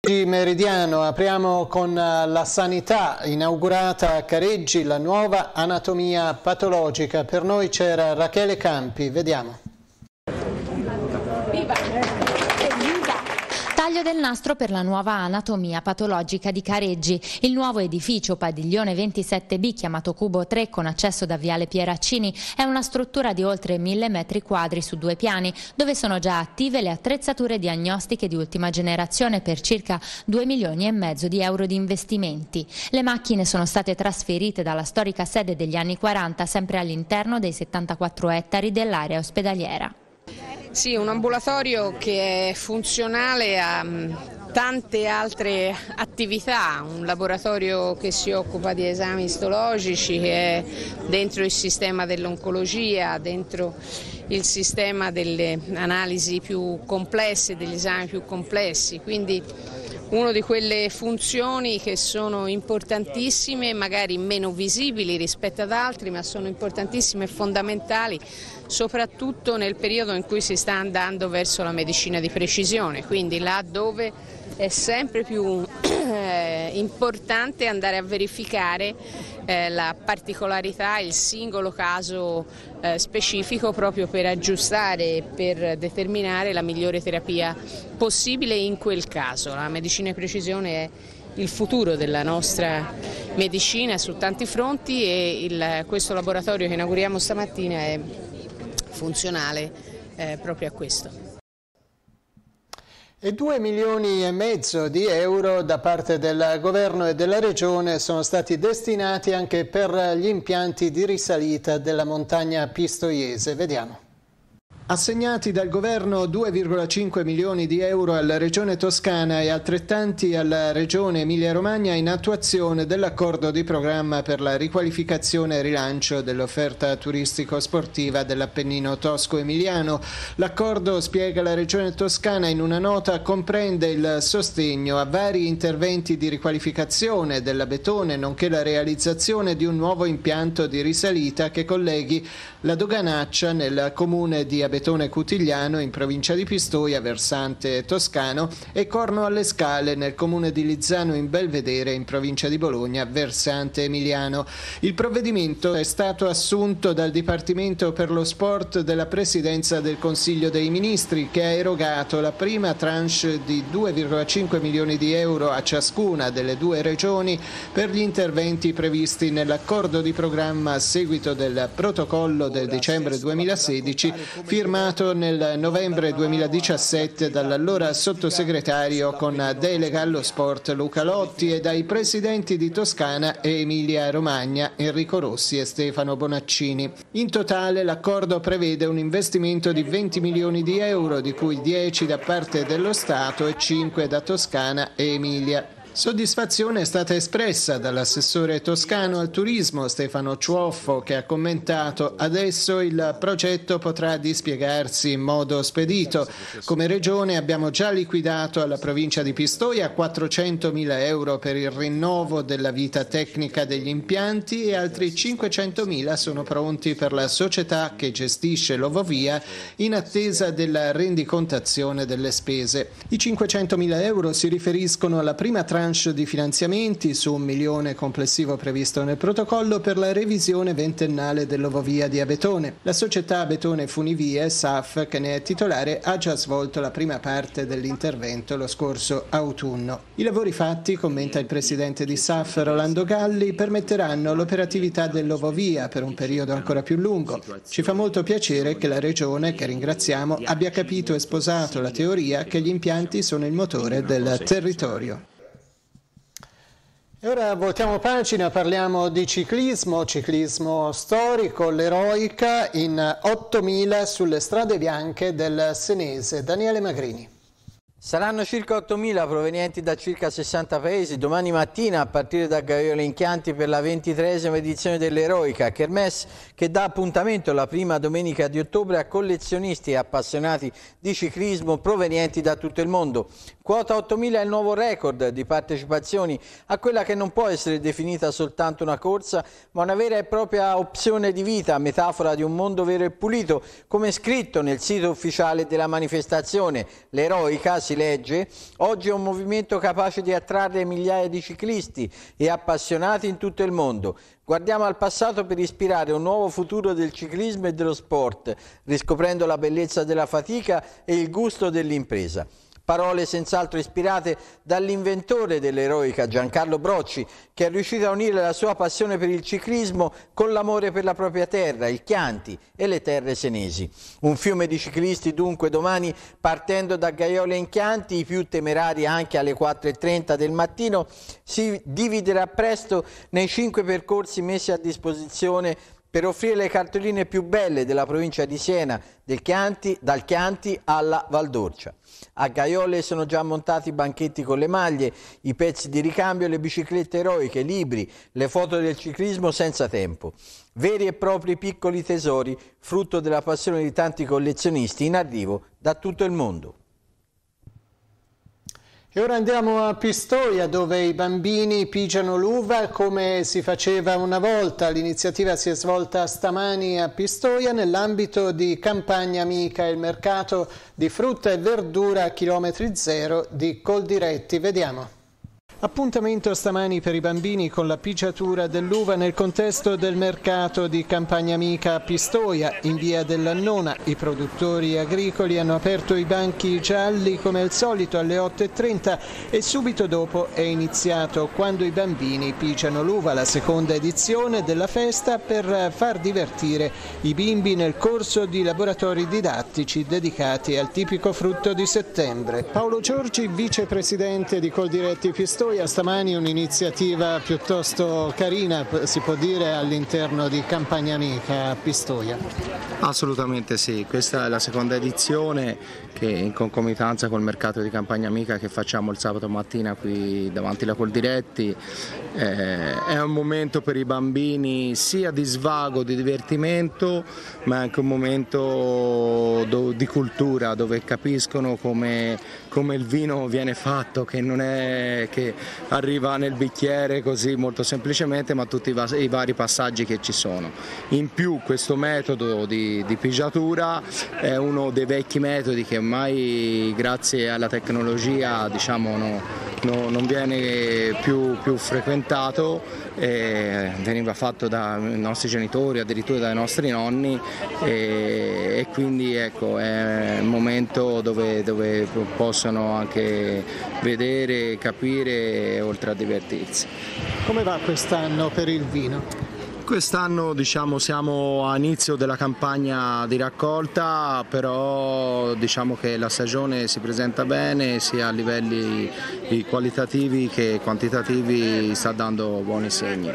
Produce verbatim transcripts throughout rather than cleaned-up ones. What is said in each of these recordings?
Meridiano, apriamo con la sanità, inaugurata a Careggi la nuova anatomia patologica. Per noi c'era Rachele Campi, vediamo. Taglio del nastro per la nuova anatomia patologica di Careggi. Il nuovo edificio Padiglione ventisette B, chiamato Cubo tre con accesso da Viale Pieraccini, è una struttura di oltre mille metri quadri su due piani, dove sono già attive le attrezzature diagnostiche di ultima generazione per circa due milioni e mezzo di euro di investimenti. Le macchine sono state trasferite dalla storica sede degli anni quaranta sempre all'interno dei settantaquattro ettari dell'area ospedaliera. Sì, un ambulatorio che è funzionale a tante altre attività, un laboratorio che si occupa di esami istologici, che è dentro il sistema dell'oncologia, dentro il sistema delle analisi più complesse, degli esami più complessi, quindi una di quelle funzioni che sono importantissime, magari meno visibili rispetto ad altri, ma sono importantissime e fondamentali, soprattutto nel periodo in cui si sta andando verso la medicina di precisione, quindi là dove è sempre più eh, importante andare a verificare eh, la particolarità, il singolo caso eh, specifico, proprio per aggiustare e per determinare la migliore terapia possibile in quel caso. La medicina di precisione è il futuro della nostra medicina su tanti fronti e il, questo laboratorio che inauguriamo stamattina è funzionale eh, proprio a questo. E due milioni e mezzo di euro da parte del governo e della regione sono stati destinati anche per gli impianti di risalita della montagna pistoiese. Vediamo. Assegnati dal governo due virgola cinque milioni di euro alla regione Toscana e altrettanti alla regione Emilia-Romagna in attuazione dell'accordo di programma per la riqualificazione e rilancio dell'offerta turistico-sportiva dell'Appennino tosco-emiliano. L'accordo, spiega la regione Toscana in una nota, comprende il sostegno a vari interventi di riqualificazione dell'Abetone, nonché la realizzazione di un nuovo impianto di risalita che colleghi la Doganaccia nel comune di Abetone Betone Cutigliano in provincia di Pistoia, versante toscano, e Corno alle Scale nel comune di Lizzano in Belvedere in provincia di Bologna, versante emiliano. Il provvedimento è stato assunto dal Dipartimento per lo Sport della Presidenza del Consiglio dei Ministri, che ha erogato la prima tranche di due virgola cinque milioni di euro a ciascuna delle due regioni per gli interventi previsti nell'accordo di programma a seguito del protocollo del dicembre duemilasedici firmato firmato nel novembre duemiladiciassette dall'allora sottosegretario con delega allo sport Luca Lotti e dai presidenti di Toscana e Emilia-Romagna Enrico Rossi e Stefano Bonaccini. In totale l'accordo prevede un investimento di venti milioni di euro, di cui dieci da parte dello Stato e cinque da Toscana e Emilia. Soddisfazione è stata espressa dall'assessore toscano al turismo Stefano Ciuoffo, che ha commentato: adesso il progetto potrà dispiegarsi in modo spedito. Come regione abbiamo già liquidato alla provincia di Pistoia quattrocentomila euro per il rinnovo della vita tecnica degli impianti e altri cinquecentomila sono pronti per la società che gestisce l'Ovovia in attesa della rendicontazione delle spese. I cinquecentomila euro si riferiscono alla prima tranche di finanziamenti su un milione complessivo previsto nel protocollo per la revisione ventennale dell'Ovovia di Abetone. La società Abetone Funivie, S A F, che ne è titolare, ha già svolto la prima parte dell'intervento lo scorso autunno. I lavori fatti, commenta il presidente di S A F Rolando Galli, permetteranno l'operatività dell'Ovovia per un periodo ancora più lungo. Ci fa molto piacere che la regione, che ringraziamo, abbia capito e sposato la teoria che gli impianti sono il motore del territorio. E ora voltiamo pagina, parliamo di ciclismo, ciclismo storico, l'Eroica in ottomila sulle strade bianche del Senese. Daniele Magrini. Saranno circa ottomila provenienti da circa sessanta paesi domani mattina a partire da Gaiole in Chianti per la ventitreesima edizione dell'Eroica, Kermesse che dà appuntamento la prima domenica di ottobre a collezionisti e appassionati di ciclismo provenienti da tutto il mondo. Quota ottomila è il nuovo record di partecipazioni a quella che non può essere definita soltanto una corsa, ma una vera e propria opzione di vita, metafora di un mondo vero e pulito, come scritto nel sito ufficiale della manifestazione. L'Eroica si legge, oggi è un movimento capace di attrarre migliaia di ciclisti e appassionati in tutto il mondo. Guardiamo al passato per ispirare un nuovo futuro del ciclismo e dello sport, riscoprendo la bellezza della fatica e il gusto dell'impresa. Parole senz'altro ispirate dall'inventore dell'eroica Giancarlo Brocci, che è riuscito a unire la sua passione per il ciclismo con l'amore per la propria terra, il Chianti e le terre senesi. Un fiume di ciclisti dunque domani, partendo da Gaiola in Chianti, i più temerari anche alle quattro e trenta del mattino, si dividerà presto nei cinque percorsi messi a disposizione per offrire le cartoline più belle della provincia di Siena, del Chianti, dal Chianti alla Valdorcia. A Gaiole sono già montati i banchetti con le maglie, i pezzi di ricambio, le biciclette eroiche, libri, le foto del ciclismo senza tempo. Veri e propri piccoli tesori, frutto della passione di tanti collezionisti in arrivo da tutto il mondo. E ora andiamo a Pistoia, dove i bambini pigiano l'uva come si faceva una volta. L'iniziativa si è svolta stamani a Pistoia nell'ambito di Campagna Amica, il mercato di frutta e verdura a chilometri zero di Coldiretti. Vediamo. Appuntamento stamani per i bambini con la pigiatura dell'uva nel contesto del mercato di Campagna Amica a Pistoia, in via dell'Annona. I produttori agricoli hanno aperto i banchi gialli come al solito alle otto e trenta e subito dopo è iniziato quando i bambini pigiano l'uva, la seconda edizione della festa per far divertire i bimbi nel corso di laboratori didattici dedicati al tipico frutto di settembre. Paolo Giorgi, vicepresidente di Coldiretti Pistoia. Stamani un'iniziativa piuttosto carina, si può dire, all'interno di Campagna Amica a Pistoia. Assolutamente sì, questa è la seconda edizione che in concomitanza col mercato di Campagna Amica che facciamo il sabato mattina qui davanti alla Coldiretti. Eh, è un momento per i bambini sia di svago, di divertimento, ma anche un momento do, di cultura, dove capiscono come, come il vino viene fatto, che non è che arriva nel bicchiere così molto semplicemente, ma tutti i, i vari passaggi che ci sono. In più questo metodo di, di pigiatura è uno dei vecchi metodi che ormai grazie alla tecnologia diciamo no, no, non viene più, più frequentato, eh, veniva fatto dai nostri genitori, addirittura dai nostri nonni, e, e quindi ecco, è un momento dove, dove possono anche vedere, capire oltre a divertirsi. Come va quest'anno per il vino? Quest'anno diciamo, siamo a inizio della campagna di raccolta, però diciamo che la stagione si presenta bene sia a livelli qualitativi che quantitativi, sta dando buoni segni.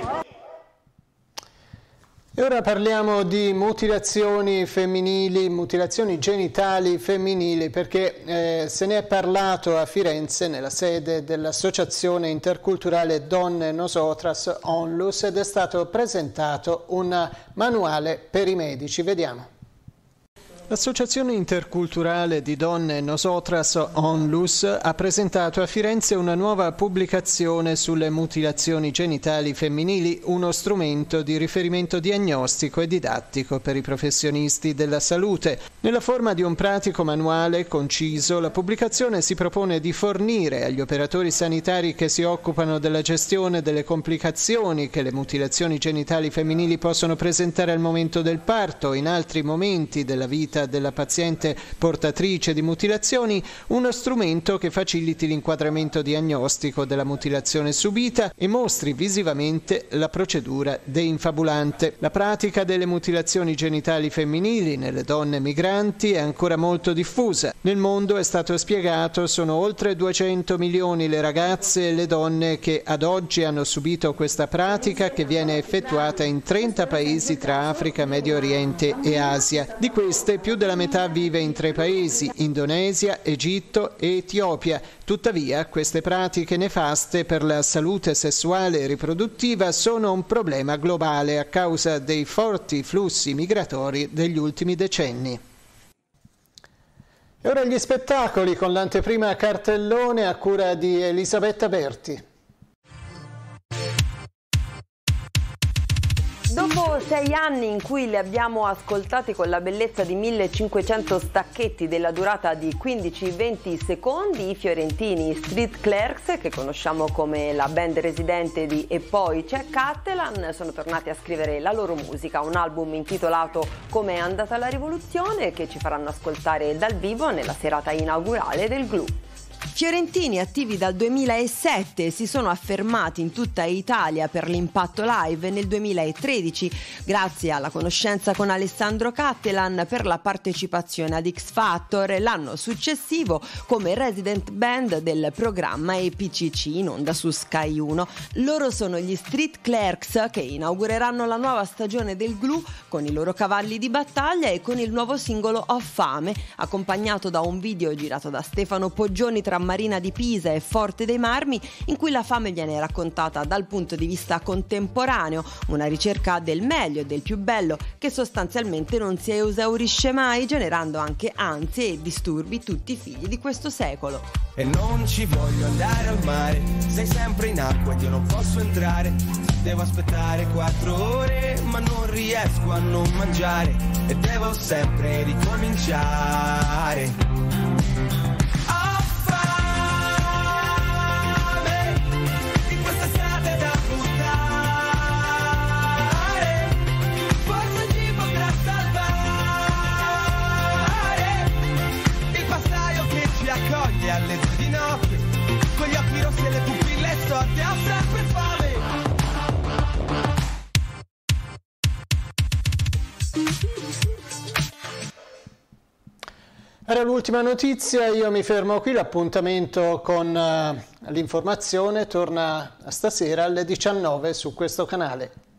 E ora parliamo di mutilazioni femminili, mutilazioni genitali femminili, perché eh, se ne è parlato a Firenze nella sede dell'Associazione Interculturale Donne Nosotras Onlus ed è stato presentato un manuale per i medici. Vediamo. L'Associazione Interculturale di Donne Nosotras Onlus ha presentato a Firenze una nuova pubblicazione sulle mutilazioni genitali femminili, uno strumento di riferimento diagnostico e didattico per i professionisti della salute. Nella forma di un pratico manuale conciso, la pubblicazione si propone di fornire agli operatori sanitari che si occupano della gestione delle complicazioni che le mutilazioni genitali femminili possono presentare al momento del parto o in altri momenti della vita della paziente portatrice di mutilazioni, uno strumento che faciliti l'inquadramento diagnostico della mutilazione subita e mostri visivamente la procedura deinfabulante. La pratica delle mutilazioni genitali femminili nelle donne migranti è ancora molto diffusa. Nel mondo, è stato spiegato, sono oltre duecento milioni le ragazze e le donne che ad oggi hanno subito questa pratica, che viene effettuata in trenta paesi tra Africa, Medio Oriente e Asia. Di queste più della metà vive in tre paesi: Indonesia, Egitto e Etiopia. Tuttavia, queste pratiche nefaste per la salute sessuale e riproduttiva sono un problema globale a causa dei forti flussi migratori degli ultimi decenni. E ora gli spettacoli con l'anteprima cartellone a cura di Elisabetta Berti. Dopo Dopo sei anni in cui li abbiamo ascoltati con la bellezza di millecinquecento stacchetti della durata di quindici venti secondi, i fiorentini Street Clerks, che conosciamo come la band residente di E poi c'è Cattelan, sono tornati a scrivere la loro musica, un album intitolato Come è andata la rivoluzione, che ci faranno ascoltare dal vivo nella serata inaugurale del Glue. Fiorentini, attivi dal duemilasette, si sono affermati in tutta Italia per l'Impatto Live nel duemilatredici, grazie alla conoscenza con Alessandro Cattelan per la partecipazione ad X Factor, e l'anno successivo come resident band del programma E P C C in onda su Sky uno. Loro sono gli Street Clerks, che inaugureranno la nuova stagione del Glue con i loro cavalli di battaglia e con il nuovo singolo Ho fame, accompagnato da un video girato da Stefano Poggioni tra Marina di Pisa e Forte dei Marmi, in cui la fame viene raccontata dal punto di vista contemporaneo, una ricerca del meglio e del più bello che sostanzialmente non si esaurisce mai, generando anche ansie e disturbi tutti figli di questo secolo. E non ci voglio andare al mare, sei sempre in acqua ed io non posso entrare, devo aspettare quattro ore ma non riesco a non mangiare e devo sempre ricominciare. Alle due di notte, con gli occhi rossi e le pupille storte, ho sempre fame. Era l'ultima notizia, io mi fermo qui, l'appuntamento con uh, l'informazione torna stasera alle diciannove su questo canale.